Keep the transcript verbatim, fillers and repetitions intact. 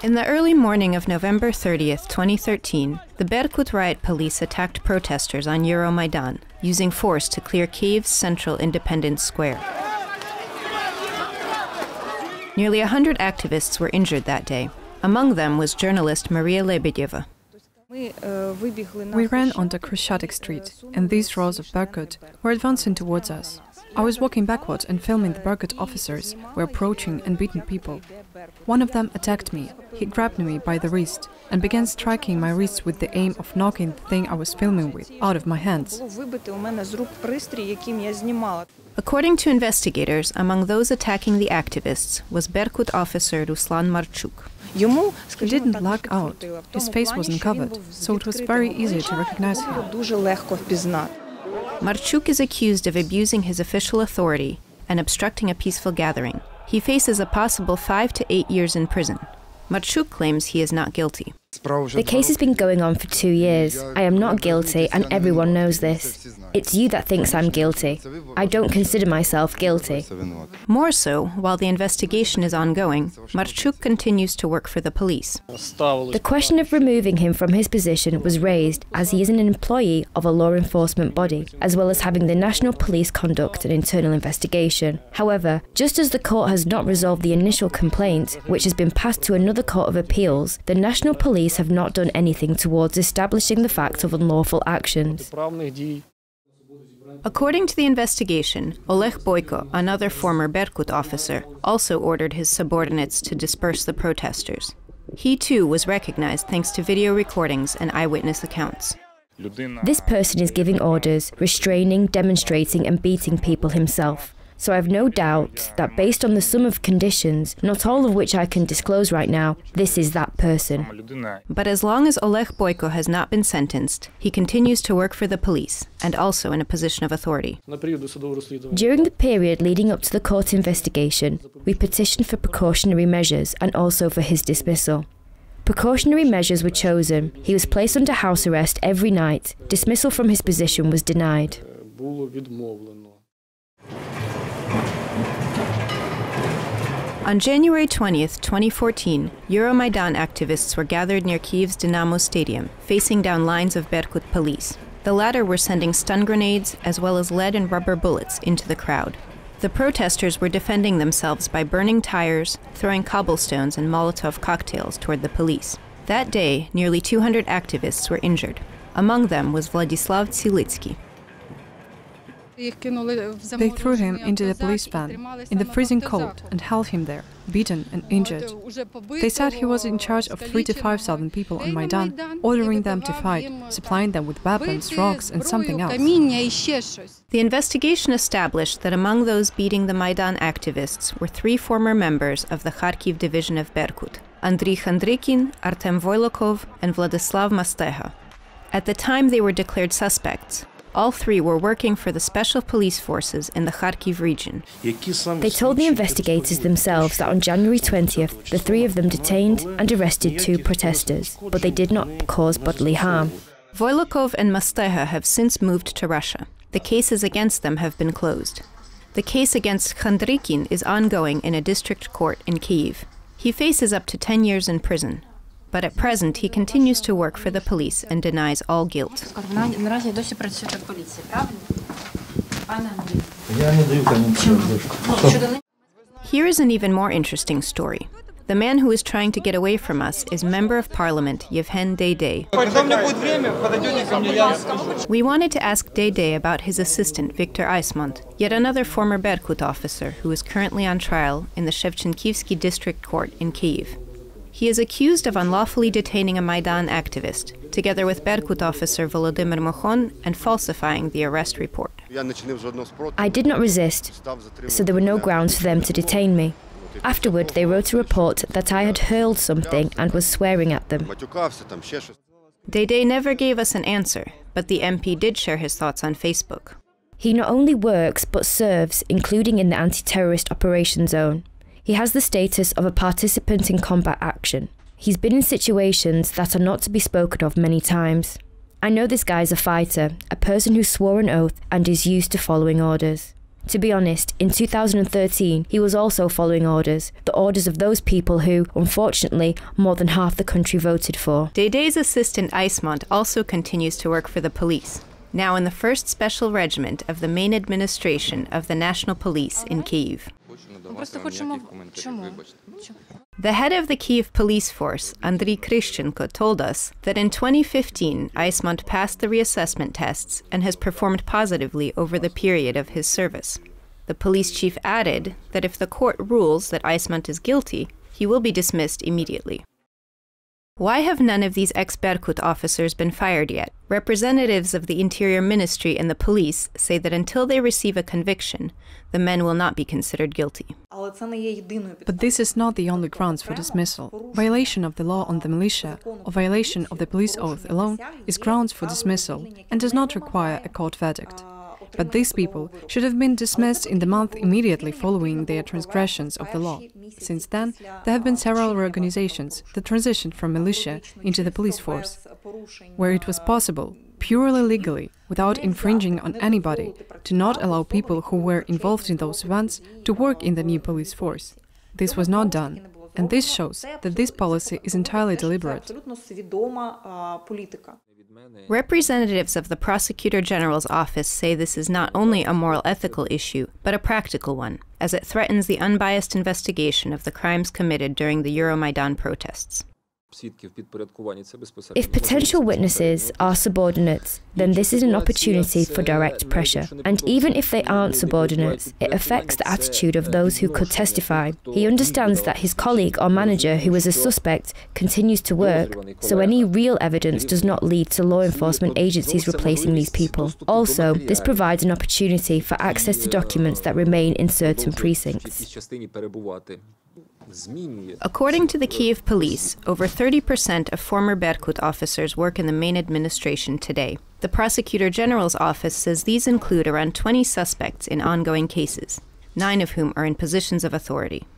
In the early morning of November thirtieth, twenty thirteen, the Berkut riot police attacked protesters on Euromaidan, using force to clear Kyiv's central Independence Square. Nearly a hundred activists were injured that day. Among them was journalist Maria Lebedeva. We ran onto Hromadske Street, and these rows of Berkut were advancing towards us. I was walking backwards and filming the Berkut officers were approaching and beating people. One of them attacked me. He grabbed me by the wrist and began striking my wrist with the aim of knocking the thing I was filming with out of my hands. According to investigators, among those attacking the activists was Berkut officer Ruslan Marchuk. He didn't black out. His face wasn't covered, so it was very easy to recognize him. Marchuk is accused of abusing his official authority and obstructing a peaceful gathering. He faces a possible five to eight years in prison. Marchuk claims he is not guilty. The case has been going on for two years. I am not guilty, and everyone knows this. It's you that thinks I'm guilty. I don't consider myself guilty. More so, while the investigation is ongoing, Marchuk continues to work for the police. The question of removing him from his position was raised as he is an employee of a law enforcement body, as well as having the National Police conduct an internal investigation. However, just as the court has not resolved the initial complaint, which has been passed to another court of appeals, the National Police have not done anything towards establishing the fact of unlawful actions. According to the investigation, Oleg Boyko, another former Berkut officer, also ordered his subordinates to disperse the protesters. He too was recognized thanks to video recordings and eyewitness accounts. This person is giving orders, restraining, demonstrating and beating people himself. So I have no doubt that based on the sum of conditions, not all of which I can disclose right now, this is that person. But as long as Oleg Boyko has not been sentenced, he continues to work for the police, and also in a position of authority. During the period leading up to the court investigation, we petitioned for precautionary measures and also for his dismissal. Precautionary measures were chosen. He was placed under house arrest every night. Dismissal from his position was denied. On January twentieth, twenty fourteen, Euromaidan activists were gathered near Kyiv's Dynamo stadium, facing down lines of Berkut police. The latter were sending stun grenades as well as lead and rubber bullets into the crowd. The protesters were defending themselves by burning tires, throwing cobblestones and Molotov cocktails toward the police. That day, nearly two hundred activists were injured. Among them was Vladislav Tsilitsky. They threw him into the police van in the freezing cold and held him there, beaten and injured. They said he was in charge of three to five thousand people on Maidan, ordering them to fight, supplying them with weapons, rocks and something else. The investigation established that among those beating the Maidan activists were three former members of the Kharkiv division of Berkut: Andriy Khandrykin, Artem Voylokov and Vladislav Masteha. At the time they were declared suspects. All three were working for the special police forces in the Kharkiv region. They told the investigators themselves that on January twentieth, the three of them detained and arrested two protesters, but they did not cause bodily harm. Voylokov and Masteha have since moved to Russia. The cases against them have been closed. The case against Khandrykin is ongoing in a district court in Kyiv. He faces up to ten years in prison. But at present, he continues to work for the police and denies all guilt. Here is an even more interesting story. The man who is trying to get away from us is Member of Parliament Yevhen Dede. We wanted to ask Dede about his assistant Viktor Aismont, yet another former Berkut officer who is currently on trial in the Shevchenkivsky district court in Kyiv. He is accused of unlawfully detaining a Maidan activist, together with Berkut officer Volodymyr Mokhon, and falsifying the arrest report. I did not resist, so there were no grounds for them to detain me. Afterward, they wrote a report that I had hurled something and was swearing at them. Dede never gave us an answer, but the M P did share his thoughts on Facebook. He not only works, but serves, including in the anti-terrorist operation zone. He has the status of a participant in combat action. He's been in situations that are not to be spoken of many times. I know this guy is a fighter, a person who swore an oath and is used to following orders. To be honest, in two thousand thirteen, he was also following orders, the orders of those people who, unfortunately, more than half the country voted for. Dede's assistant Eismont also continues to work for the police, now in the first Special Regiment of the main administration of the National Police in Kyiv. The head of the Kyiv police force, Andriy Krishchenko, told us that in twenty fifteen, Eismont passed the reassessment tests and has performed positively over the period of his service. The police chief added that if the court rules that Eismont is guilty, he will be dismissed immediately. Why have none of these ex-Berkut officers been fired yet? Representatives of the Interior Ministry and the police say that until they receive a conviction, the men will not be considered guilty. But this is not the only grounds for dismissal. Violation of the law on the militia or violation of the police oath alone is grounds for dismissal and does not require a court verdict. But these people should have been dismissed in the month immediately following their transgressions of the law. Since then, there have been several reorganizations that transitioned from militia into the police force, where it was possible, purely legally, without infringing on anybody, to not allow people who were involved in those events to work in the new police force. This was not done, and this shows that this policy is entirely deliberate. Representatives of the Prosecutor General's office say this is not only a moral ethical issue, but a practical one, as it threatens the unbiased investigation of the crimes committed during the Euromaidan protests. If potential witnesses are subordinates, then this is an opportunity for direct pressure. And even if they aren't subordinates, it affects the attitude of those who could testify. He understands that his colleague or manager who is a suspect continues to work, so any real evidence does not lead to law enforcement agencies replacing these people. Also, this provides an opportunity for access to documents that remain in certain precincts. According to the Kyiv police, over thirty percent of former Berkut officers work in the main administration today. The Prosecutor General's office says these include around twenty suspects in ongoing cases, nine of whom are in positions of authority.